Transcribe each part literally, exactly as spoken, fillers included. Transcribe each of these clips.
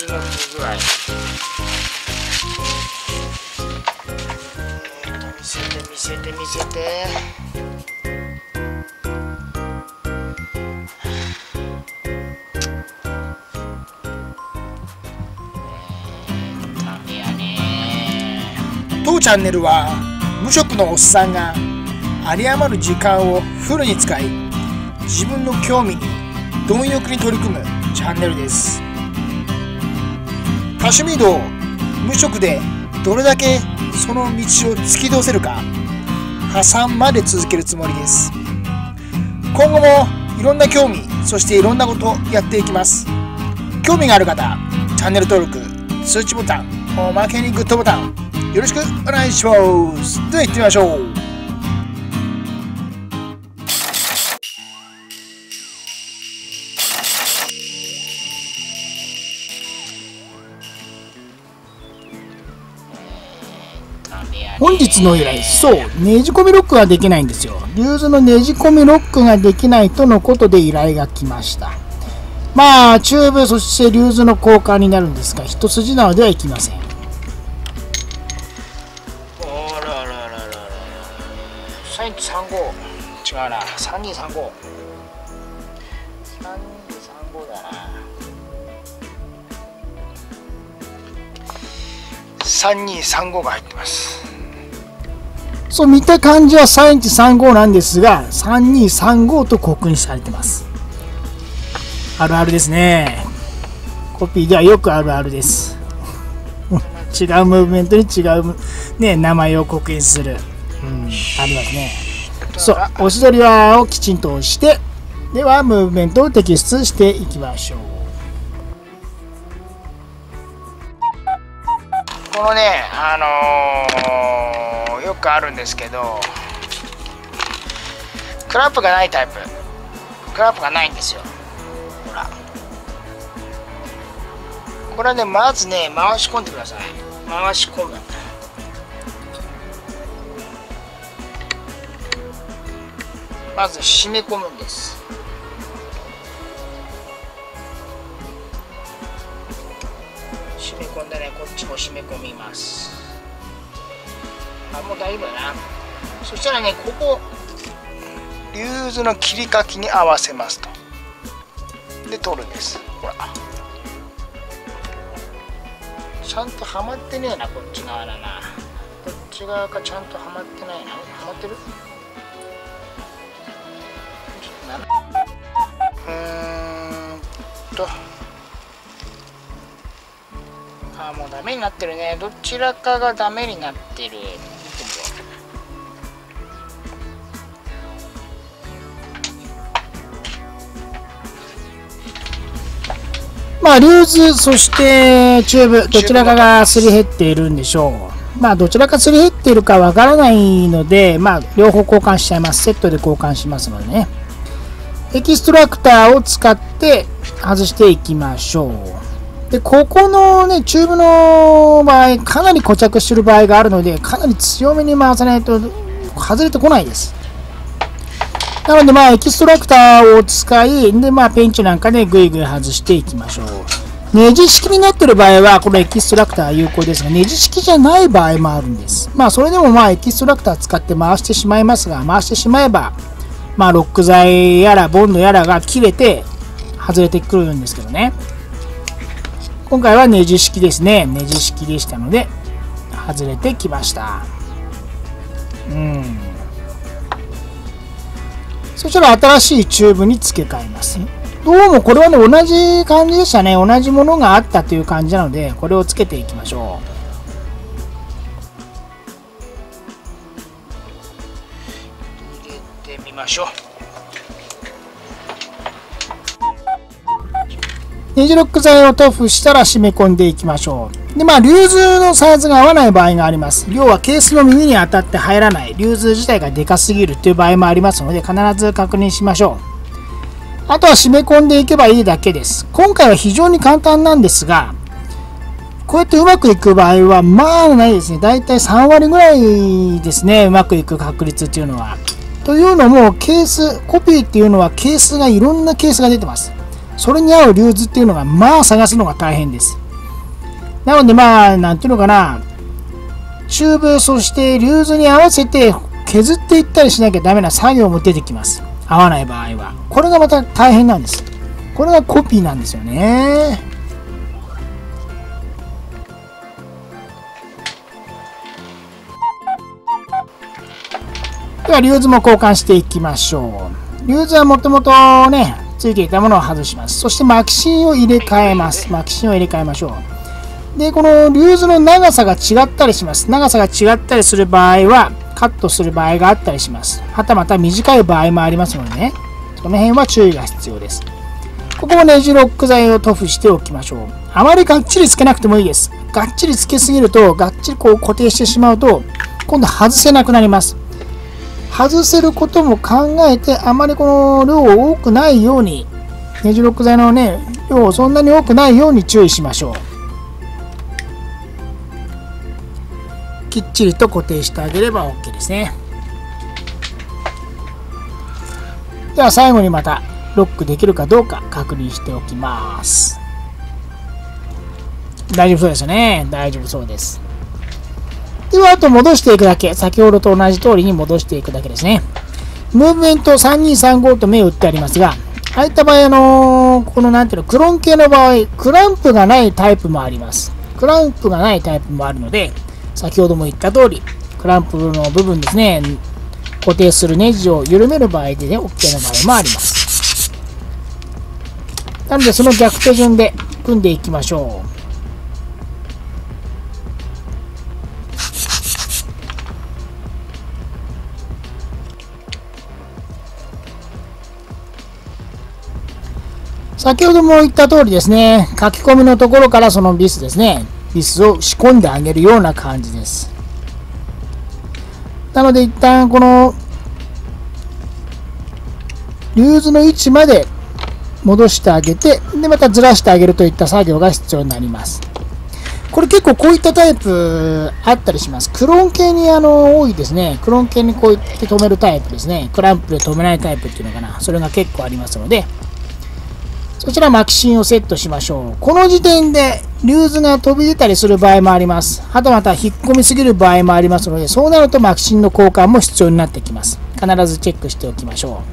ズの不具合。えーと見せて見せて見せて。当チャンネルは無職のおっさんが有り余る時間をフルに使い、自分の興味に貪欲に取り組むチャンネルです。多趣味道無職でどれだけその道を突き通せるか、破産まで続けるつもりです。今後もいろんな興味、そしていろんなことをやっていきます。興味がある方、チャンネル登録、通知ボタン、おまけにグッドボタンよろしくお願いします。では行ってみましょう。本日の依頼、そう、ねじ込みロックができないんですよ。リューズのねじ込みロックができないとのことで依頼が来ました。まあ、チューブ、そしてリューズの交換になるんですが、一筋縄ではいきません。さんにさんご、違うな、さんにさんご、さんにさんごだな、さんにさんごが入ってます。そう見た感じはさんいちさんごなんですが、さんにさんごと刻印されてます。あるあるですね。コピーではよくあるあるです。違うムーブメントに違う、ね、名前を刻印する。うん、ありますね。そう、押し取り輪をきちんと押して、ではムーブメントを摘出していきましょう。このね、あのー、よくあるんですけど、クラップがないタイプ、クラップがないんですよ。ほら、これはね、まずね、回し込んでください。回し込む。まず締め込むんです。締め込んでね、こっちも締め込みます。あ、もう大丈夫だな。そしたらね、ここリューズの切り欠きに合わせますと。で取るんです。ほら、ちゃんとはまってねえな、こっち側だな。こっち側がちゃんとはまってないな。はまってる？うーんと、あ、もうダメになってるね。どちらかがダメになってる。見てみよう。まあリューズ、そしてチューブ、どちらかがすり減っているんでしょう。まあどちらかすり減っているかわからないので、まあ両方交換しちゃいます。セットで交換しますのでね。エキストラクターを使って外していきましょう。で、ここのね、チューブの場合、かなり固着している場合があるので、かなり強めに回さないと外れてこないです。なので、まあ、エキストラクターを使い、で、まあ、ペンチなんかでぐいぐい外していきましょう。ネジ式になっている場合は、このエキストラクター有効ですが、ネジ式じゃない場合もあるんです。まあ、それでもまあ、エキストラクター使って回してしまいますが、回してしまえば、まあ、ロック剤やらボンドやらが切れて外れてくるんですけどね。今回はネジ式ですね。ネジ式でしたので外れてきました。うん。そしたら新しいチューブに付け替えます。どうもこれはね、同じ感じでしたね。同じものがあったという感じなので、これを付けていきましょう。ましょう。ネジロック剤を塗布したら締め込んでいきましょう。で、まあ、リューズのサイズが合わない場合があります。要はケースの耳に当たって入らない、リューズ自体がでかすぎるという場合もありますので、必ず確認しましょう。あとは締め込んでいけばいいだけです。今回は非常に簡単なんですが、こうやってうまくいく場合は、まあないですね。だいたいさんわりぐらいですね。うまくいく確率っていうのは。というのも、ケース、コピーっていうのはケースがいろんなケースが出てます。それに合うリューズっていうのが、まあ探すのが大変です。 なのでまあ、なんていうのかな、チューブ、そしてリューズに合わせて削っていったりしなきゃダメな作業も出てきます。合わない場合は。これがまた大変なんです。これがコピーなんですよね。では、リューズも交換していきましょう。リューズはもともとね、ついていたものを外します。そしてマキシンを入れ替えます。マキシンを入れ替えましょう。で、このリューズの長さが違ったりします。長さが違ったりする場合は、カットする場合があったりします。はたまた短い場合もありますのでね、その辺は注意が必要です。ここもネジロック剤を塗布しておきましょう。あまりがっちりつけなくてもいいです。がっちりつけすぎると、がっちりこう固定してしまうと、今度外せなくなります。外せることも考えて、あまりこの量を多くないように、ネジロック剤のね、量をそんなに多くないように注意しましょう。きっちりと固定してあげれば OK ですね。では最後にまたロックできるかどうか確認しておきます。大丈夫そうですよね。大丈夫そうです。では、あと戻していくだけ。先ほどと同じ通りに戻していくだけですね。ムーブメントさんにさんごと目を打ってありますが、ああいった場合、あのー、このなんていうの、クロン系の場合、クランプがないタイプもあります。クランプがないタイプもあるので、先ほども言った通り、クランプの部分ですね、固定するネジを緩める場合でね、OK の場合もあります。なので、その逆手順で組んでいきましょう。先ほども言った通りですね、書き込みのところからそのビスですね、ビスを仕込んであげるような感じです。なので一旦このリューズの位置まで戻してあげて、でまたずらしてあげるといった作業が必要になります。これ結構こういったタイプあったりします。クローン系にあの多いですね。クローン系にこうやって止めるタイプですね。クランプで止めないタイプっていうのかな。それが結構ありますので、そちらマキシンをセットしましょう。この時点でリューズが飛び出たりする場合もあります。はたまた引っ込みすぎる場合もありますので、そうなるとマキシンの交換も必要になってきます。必ずチェックしておきましょ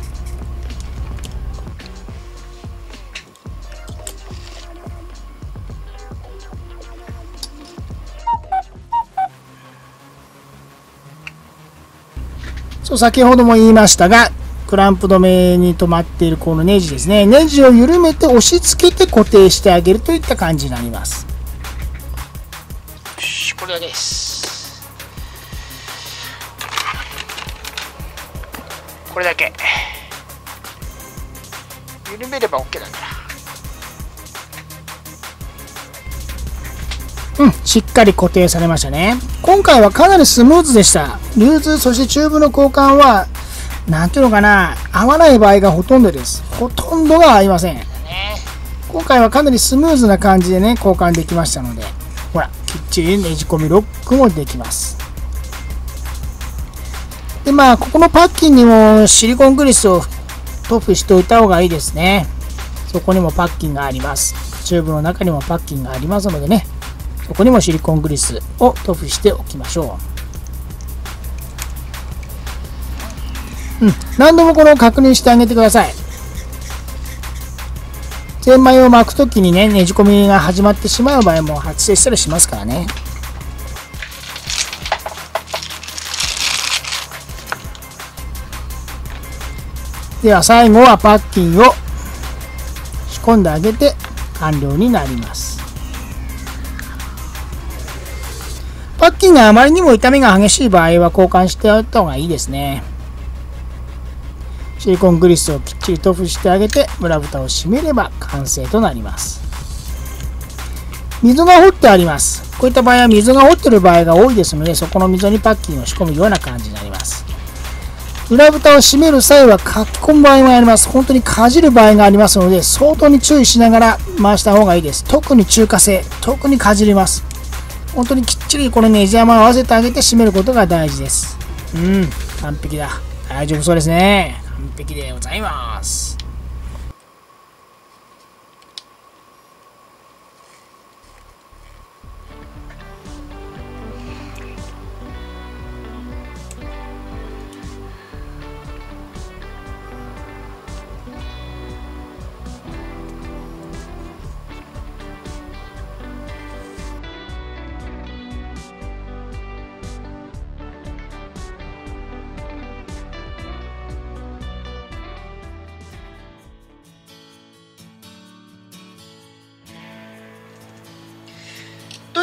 う。そう、先ほども言いましたが、クランプ止めに止まっているこのネジですね。ネジを緩めて押し付けて固定してあげるといった感じになります。よし、これだけです。これだけ。緩めれば OK だから。うん、しっかり固定されましたね。今回はかなりスムーズでした。リューズ、そしてチューブの交換は、なんていうのかな、合わない場合がほとんどです。ほとんどが合いません。今回はかなりスムーズな感じでね、交換できましたので、ほら、きっちりねじ込みロックもできます。で、まあ、ここのパッキンにもシリコングリスを塗布しておいた方がいいですね。そこにもパッキンがあります。チューブの中にもパッキンがありますのでね、そこにもシリコングリスを塗布しておきましょう。うん、何度もこの確認してあげてください。ゼンマイを巻くときにね、ねじ込みが始まってしまう場合も発生したりしますからね。では最後はパッキンを仕込んであげて完了になります。パッキンがあまりにも傷みが激しい場合は交換しておいた方がいいですね。シリコングリスをきっちり塗布してあげて裏蓋を閉めれば完成となります。溝が掘ってあります。こういった場合は溝が掘っている場合が多いですので、そこの溝にパッキンを仕込むような感じになります。裏蓋を閉める際は書き込む場合もあります。本当にかじる場合がありますので、相当に注意しながら回した方がいいです。特に中華製、特にかじります。本当にきっちりこのネジ山を合わせてあげて閉めることが大事です。うん、完璧だ。大丈夫そうですね。完璧でございます。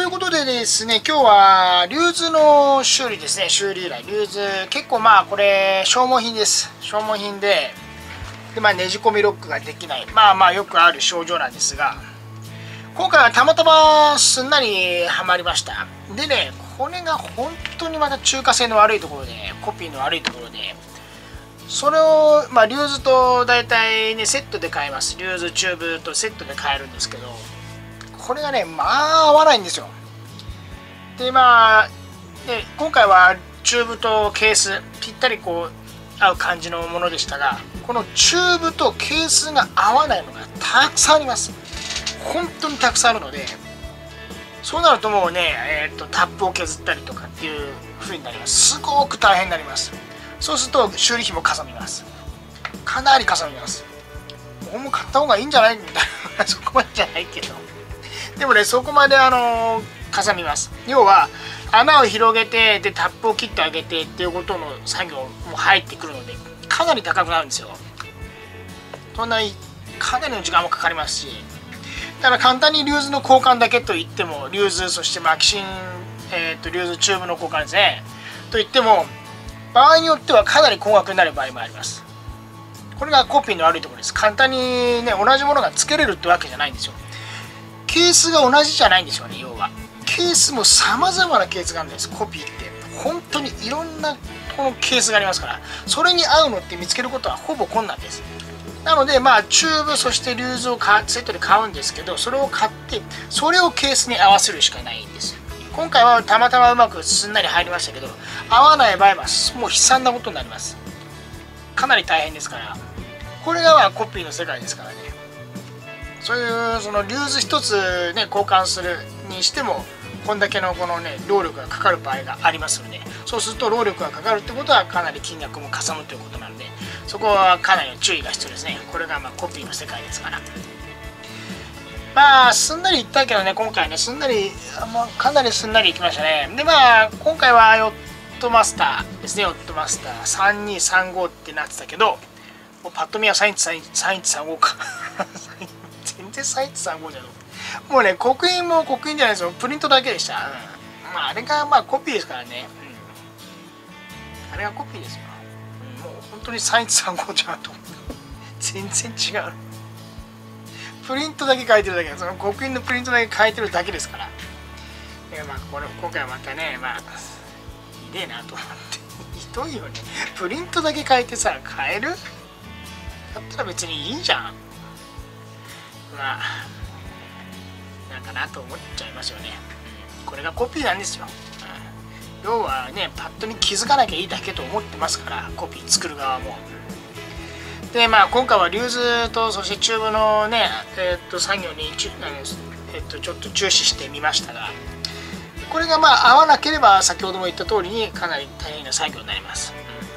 いうことでですね、今日はリューズの修理ですね。修理依頼。リューズ、結構まあこれ消耗品です。消耗品で、でまあねじ込みロックができない。まあまあよくある症状なんですが、今回はたまたますんなりハマりました。でね、これが本当にまた中華製の悪いところで、コピーの悪いところで、それを、まあ、リューズと大体ね、セットで買えます。リューズチューブとセットで買えるんですけど、これがね、まあ合わないんですよ。で、まあ、ね、今回はチューブとケース、ぴったりこう合う感じのものでしたが、このチューブとケースが合わないのがたくさんあります。本当にたくさんあるので、そうなるともうね、えー、とタップを削ったりとかっていう風になります。すごく大変になります。そうすると修理費もかさみます。かなりかさみます。もう買った方がいいんじゃないみたいな、そこまでじゃないけど。でもね、そこまであのー、かさみます。要は、穴を広げて、で、タップを切ってあげてっていうことの作業も入ってくるので、かなり高くなるんですよ。そんなに、かなりの時間もかかりますし、だから簡単にリューズの交換だけといっても、リューズ、そしてマキシン、えー、とリューズチューブの交換ですね。といっても、場合によってはかなり高額になる場合もあります。これがコピーの悪いところです。簡単にね、同じものが付けれるってわけじゃないんですよ。ケースが同じじゃないんですよね、要は。ケースも様々なケースがあるんです、コピーって。本当にいろんなこのケースがありますから、それに合うのって見つけることはほぼ困難です。なので、まあ、チューブ、そしてリューズをセットで買うんですけど、それを買って、それをケースに合わせるしかないんです。今回はたまたまうまくすんなり入りましたけど、合わない場合はもう悲惨なことになります。かなり大変ですから。これがまあコピーの世界ですからね。そういうそのリューズ一つね、交換するにしても、こんだけのこのね、労力がかかる場合がありますので、そうすると労力がかかるってことはかなり金額もかさむということなので、そこはかなりの注意が必要ですね。これがまあコピーの世界ですから。まあ、すんなりいったけどね、今回ね、すんなり、まあ、かなりすんなりいきましたね。で、まあ、今回はヨットマスターですね、ヨットマスターさんにさんごってなってたけど、もうパッと見はさんいちさんいちさんごか。全然さんいちさんごじゃん。もうね、刻印も刻印じゃないですよ、プリントだけでした。うん、まあ、あれがまあコピーですからね。うん、あれがコピーですよ。うん、もう本当にさんいちさんごじゃんと。全然違う。プリントだけ書いてるだけ、その刻印のプリントだけ書いてるだけですから。えまあ、これ今回はまたね、まあ、ひでえなと思って。ひどいよね。プリントだけ書いてさ、変えるだったら別にいいじゃん。まあ、なんかなと思っちゃいますよね。うん、これがコピーなんですよ。うん、要はね、パッと見気づかなきゃいいだけと思ってますから、コピー作る側も。でまあ、今回はリューズとそしてチューブのね、えー、と作業にち、えー、とちょっと注視してみましたが、これがまあ合わなければ先ほども言った通りにかなり大変な作業になります。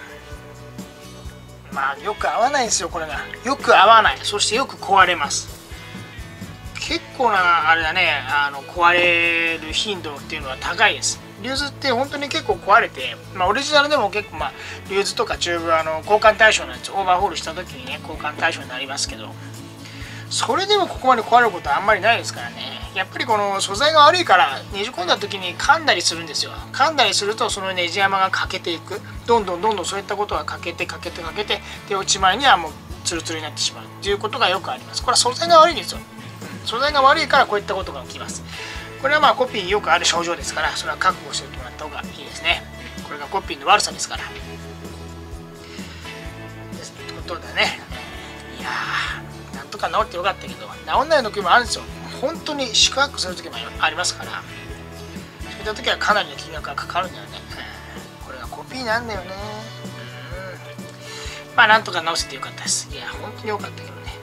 うん、まあよく合わないんですよ、これが。よく合わない。そしてよく壊れます。結構なあれだね、あの壊れる頻度っていうのは高いです。リューズって本当に結構壊れて、まあ、オリジナルでも結構、まあ、リューズとかチューブはあの交換対象なんですよ。オーバーホールした時にね、交換対象になりますけど、それでもここまで壊れることはあんまりないですからね。やっぱりこの素材が悪いからねじ込んだ時に噛んだりするんですよ。噛んだりするとそのネジ山が欠けていく。どんどんどんどんそういったことが欠けて欠けて欠けて、で落ち前にはもうツルツルになってしまうっていうことがよくあります。これは素材が悪いんですよ。素材が悪いからこういったことが起きます。これはまあコピーよくある症状ですから、それは覚悟しておいてもらった方がいいですね。これがコピーの悪さですから。ですということでね、いやー、なんとか治ってよかったけど、治んない時もあるんですよ。本当に四苦八苦する時もありますから、そういった時はかなりの金額がかかるんだよね。これがコピーなんだよね。うん、まあなんとか直せてよかったです。いや、本当によかったけどね。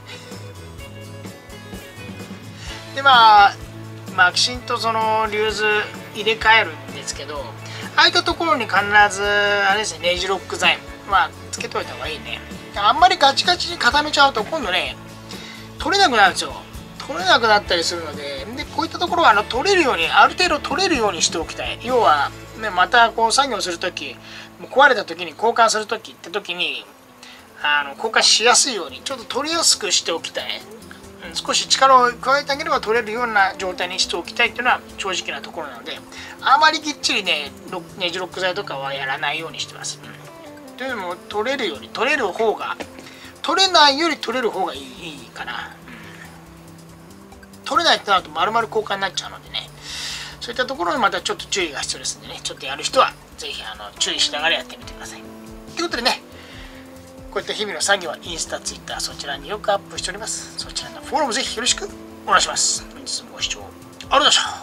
でまあマキシンとそのリューズ入れ替えるんですけど、ああいったところに必ずあれですね、ネジロック剤はつけといた方がいいね。あんまりガチガチに固めちゃうと今度ね、取れなくなるんですよ。取れなくなったりするので、でこういったところはあの取れるように、ある程度取れるようにしておきたい。要は、ね、またこう作業するとき、壊れたときに交換するときってときにあの交換しやすいようにちょっと取りやすくしておきたい。 うん、少し力を加えてあげれば取れるような状態にしておきたいっていうのは正直なところなので、あまりきっちりねネジロック剤とかはやらないようにしてます。うん、というのも取れるより取れる方が取れないより取れる方がいいかな。うん、取れないってなると丸々交換になっちゃうのでね、そういったところにまたちょっと注意が必要ですんでね、ちょっとやる人はぜひあの注意しながらやってみてください。ということでね、こういった日々の作業はインスタ、ツイッター、そちらによくアップしております。そちらのフォローもぜひよろしくお願いします。本日もご視聴ありがとうございました。